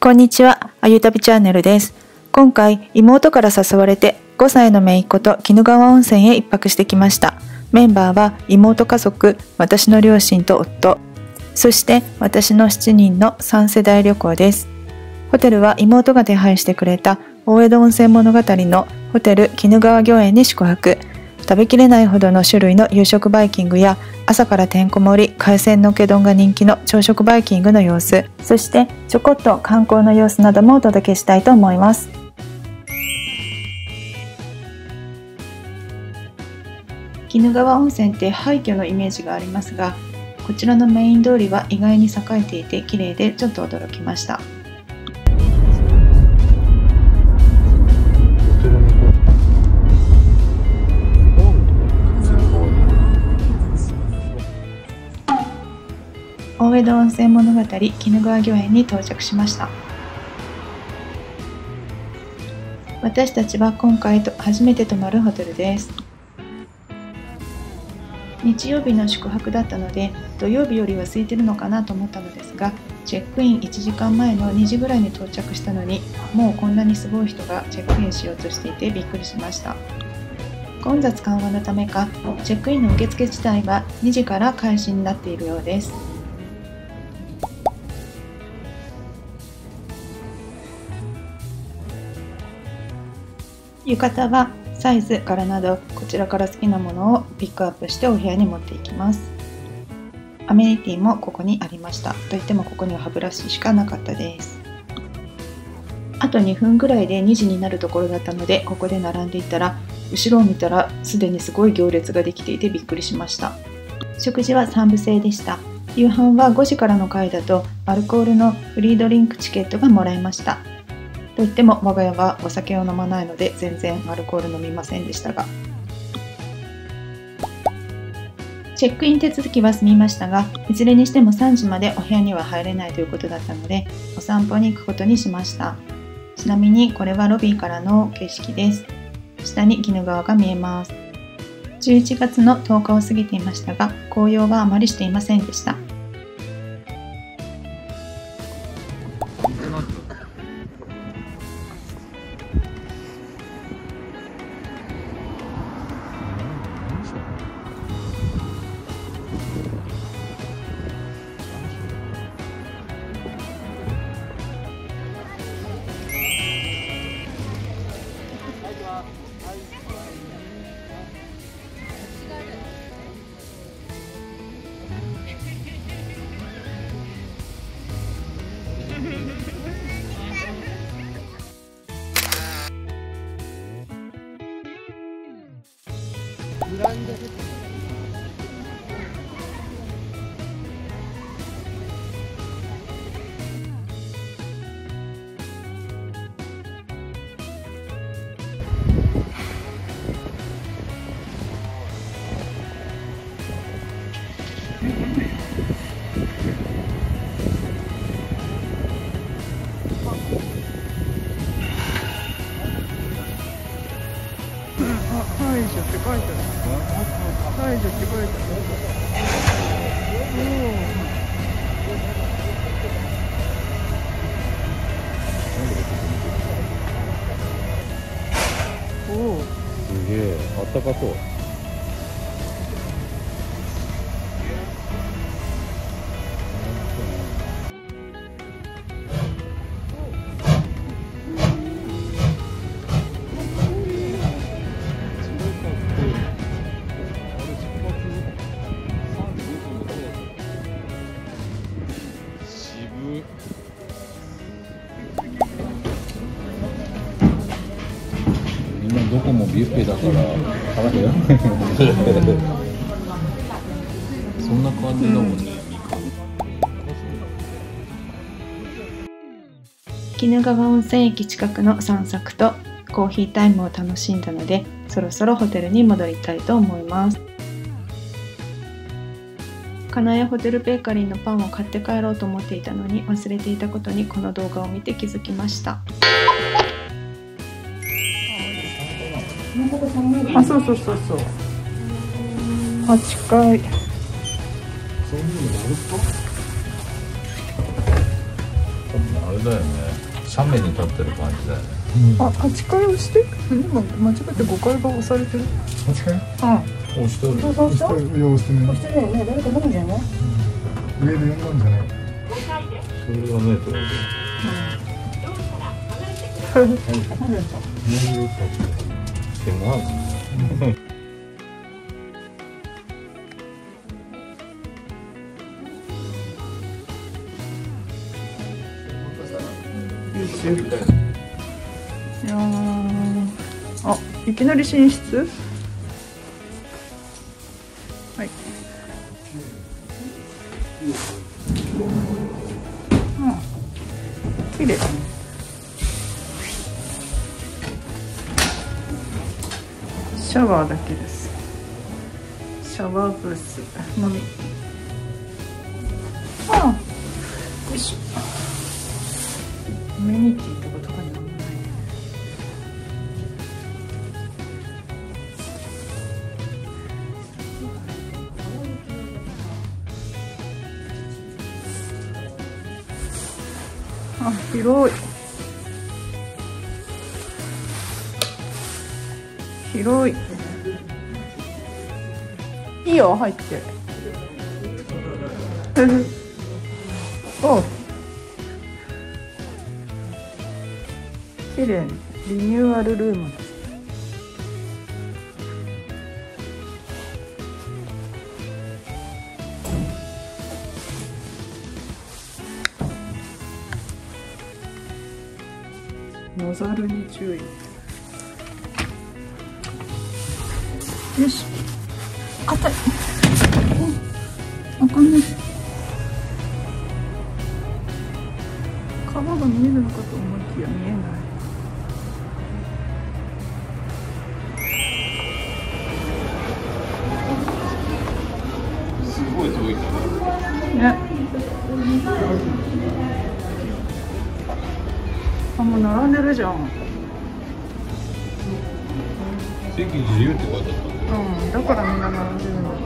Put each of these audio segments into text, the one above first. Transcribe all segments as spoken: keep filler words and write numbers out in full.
こんにちは、あゆたびチャンネルです。今回、妹から誘われてごさいの姪っ子と鬼怒川温泉へ一泊してきました。メンバーは妹家族、私の両親と夫、そして私のしちにんのさんせだい旅行です。ホテルは妹が手配してくれた大江戸温泉物語のホテル鬼怒川御苑に宿泊。食べきれないほどの種類の夕食バイキングや朝からてんこ盛り海鮮のけ丼が人気の朝食バイキングの様子、そしてちょこっと観光の様子などもお届けしたいと思います。鬼怒川温泉って廃墟のイメージがありますが、こちらのメイン通りは意外に栄えていて綺麗でちょっと驚きました。大江戸温泉物語鬼怒川御苑に到着しました。私たちは今回と初めて泊まるホテルです。日曜日の宿泊だったので土曜日よりは空いてるのかなと思ったのですが、チェックインいちじかんまえのにじぐらいに到着したのに、もうこんなにすごい人がチェックインしようとしていてびっくりしました。混雑緩和のためか、チェックインの受付自体はにじから開始になっているようです。浴衣はサイズ、柄などこちらから好きなものをピックアップしてお部屋に持っていきます。アメニティもここにありました。といってもここには歯ブラシしかなかったです。あとにふんぐらいでにじになるところだったので、ここで並んでいたら後ろを見たらすでにすごい行列ができていてびっくりしました。食事はさんぶ制でした。夕飯はごじからの回だとアルコールのフリードリンクチケットがもらえました。といっても我が家はお酒を飲まないので全然アルコール飲みませんでしたが、チェックイン手続きは済みましたが、いずれにしてもさんじまでお部屋には入れないということだったのでお散歩に行くことにしました。ちなみにこれはロビーからの景色です。下に鬼怒川が見えます。じゅういちがつのとおかを過ぎていましたが、紅葉はあまりしていませんでした。 グランドですね。排除って書いてある。排除って書いてある。おお。 すげえ、あったかそう。みんなどこもビュッフェだから払うよ。そんな感じだもんね。 鬼怒川温泉駅近くの散策とコーヒータイムを楽しんだので、そろそろホテルに戻りたいと思います。金谷ホテルベーカリーのパンを買って帰ろうと思っていたのに忘れていたことにこの動画を見て気づきました。あ、そうそうそうそう。はちかい。 そういうのやると多分あれだよね、斜面に立ってる感じだよね。 あ、はちかい押して。今間違ってごかいが押されてる。 はちかい押してる。 そうそうそう。 押してない。 押してるよね。誰か飲むんじゃない？ 上で呼んだんじゃない。 それがねとかで。 いやー、あ、いきなり寝室。はい。うん、綺麗。シャワーだけです。シャワーブースのみ。ああ、よいしょ。アメニティとかとかになんもない。あ、広い。広い。いいよ、入って。おう。綺麗にリニューアルルームです。ノザルに注意。よし。硬い。あかんない。川が見えるのかと思いきや見えない。 すごい遠いからね。あ、もう並んでるじゃん。 席自由って書いてあった。 うん、だからみんな並んでるんだ。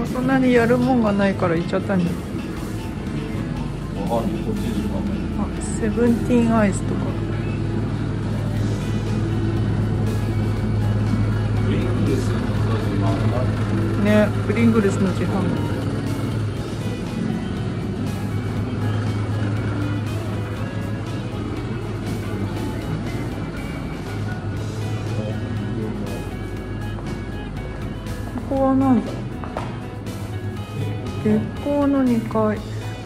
もそんなにやるもんがないから行っちゃったんじゃん。あ、セブンティーンアイスとか。ね、プリングルスの自販機。ここはなんだ。月光のにかい。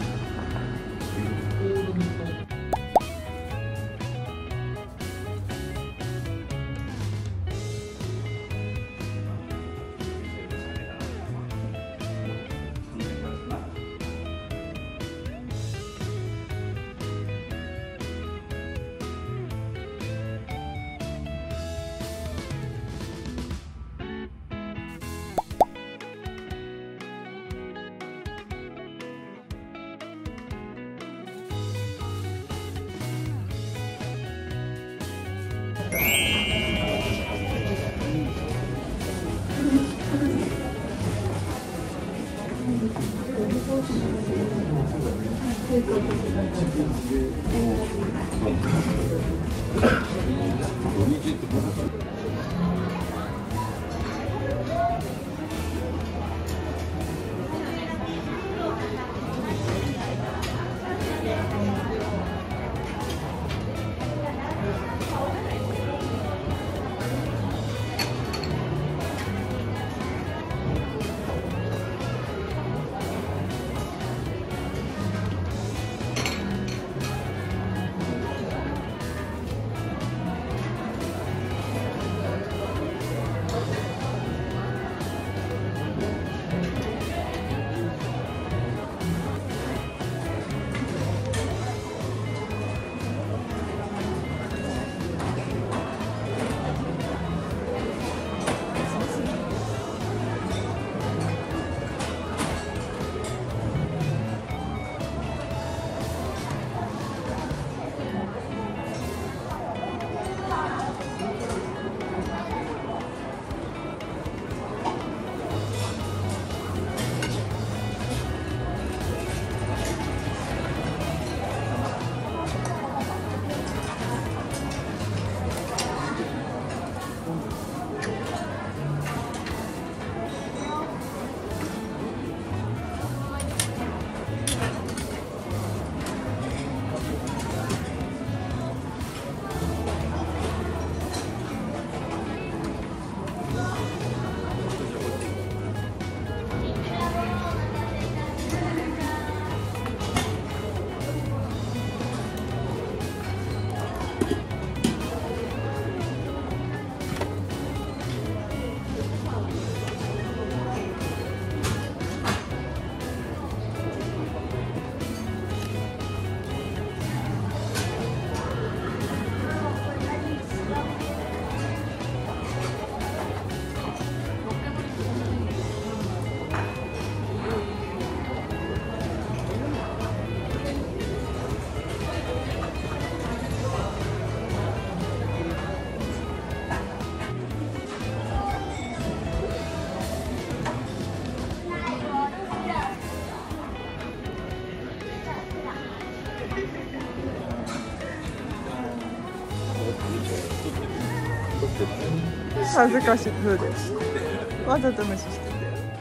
恥ずかしい風です。わざと無視してて。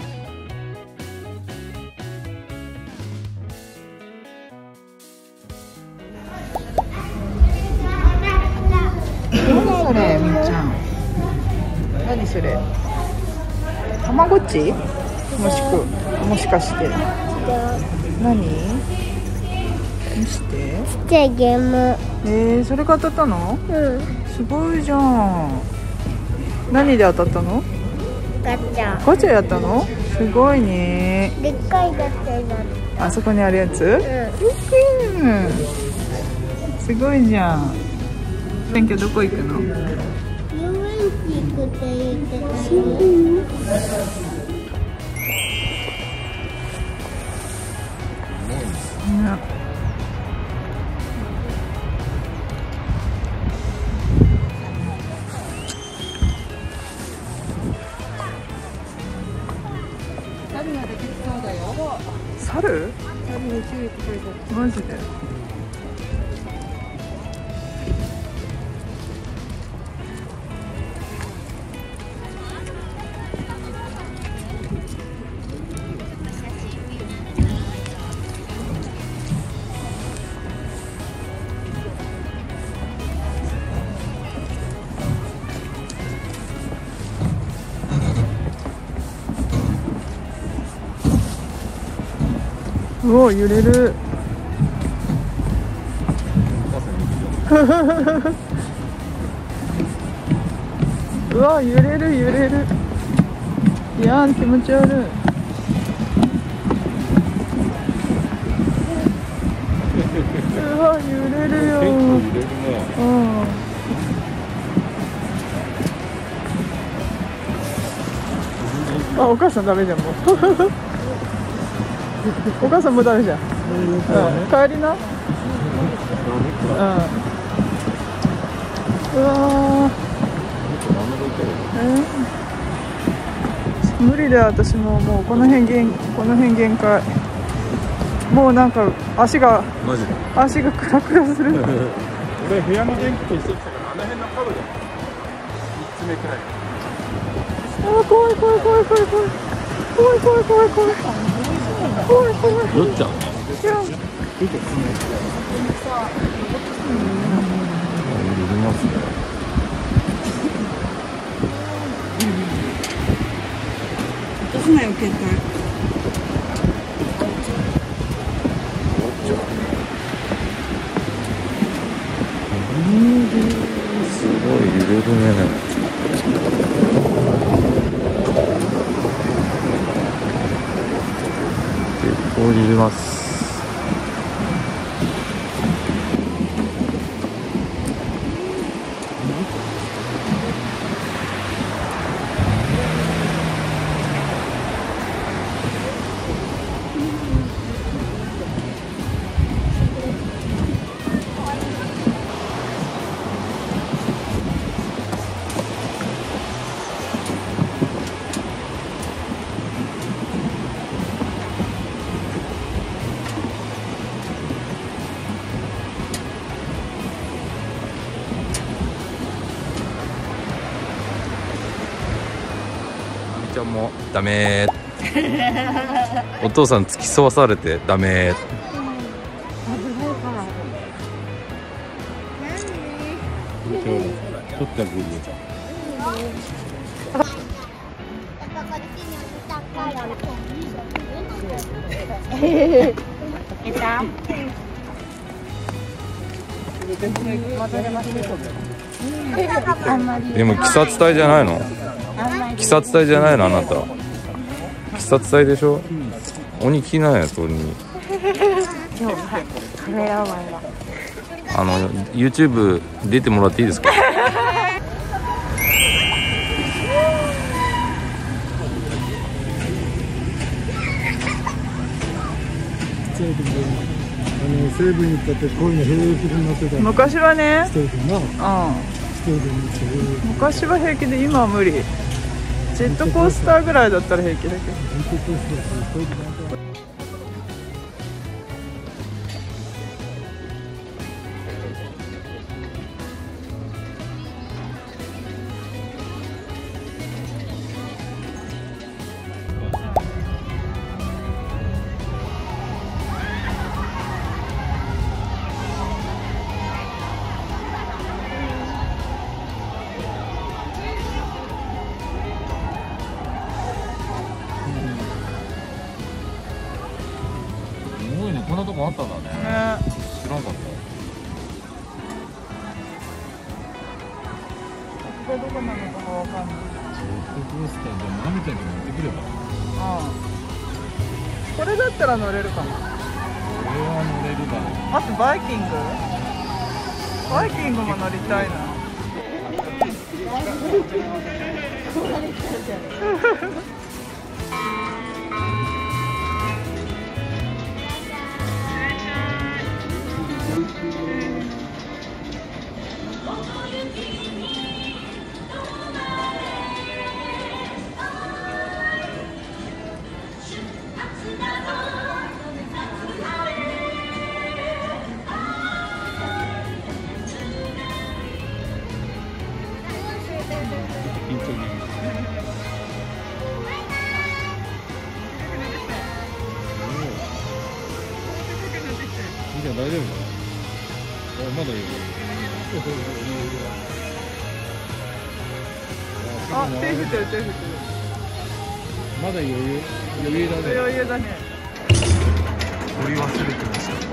何それ、みーちゃん。何それ。たまごっち？もしく、もしかして。何？見して。 ちっちゃいゲーム。 えー、それが当たったの？ うん。 すごいじゃん。何で当たったの？ ガチャ。 ガチャやったの？すごいね。 でっかいガチャだった。 あそこにあるやつ？うん。うん。すごいじゃん。勉強どこ行くの？ 遊園地行くって言ってたの。 ね。 猿まで来そうだよ。 猿？ 猿に注意って書いてある。 マジで？うお、揺れる。うわ、揺れる揺れる。いやー、気持ち悪い。うわ、揺れるよ。 結構揺れるね。 うん。あ、お母さんダメじゃんもう。お母さんもダメじゃん。うん、帰りな。うん。うわー。えー、無理だよ、私ももうこの辺限この辺限界。もうなんか足がマジで足がクラクラする。 俺部屋の電気消してきたからあの辺の角でみっつめくらい。 あー、怖い怖い怖い怖い怖い怖い怖い怖い怖い怖い怖い。 酔っちゃう。 いや、 揺れますね。 落とすなよ、携帯。 すごい揺れるね。結構揺れます。ちゃんもダメー。お父さん付き添わされてダメー。取ってあげるよ。でも鬼殺隊じゃないの？鬼殺隊じゃないのあなた。鬼殺隊でしょ。鬼着ないやつ鬼。 カメラマンだ。 あの YouTube 出てもらっていいですか？ 西部に行ったってこういうの平気になってた。 昔はね、 ステーキな、 うん、 ステーキに行って、 昔は平気で今は無理。ジェットコースターぐらいだったら平気だけど。 すごいね、こんなとこあったんだね。 ね、 知らなかった。 これどこなのかがわかんない。 ジェットコースターでもアミちゃんと乗ってくれば。 うん。これだったら乗れるかも。 これは乗れるだろう。 あとバイキング。バイキングも乗りたいな。 ちゃん大丈夫だよ。あ、まだ余裕。 あ、手振ってる手振ってる。 まだ余裕余裕だね。 余裕だね。 取り忘れてました。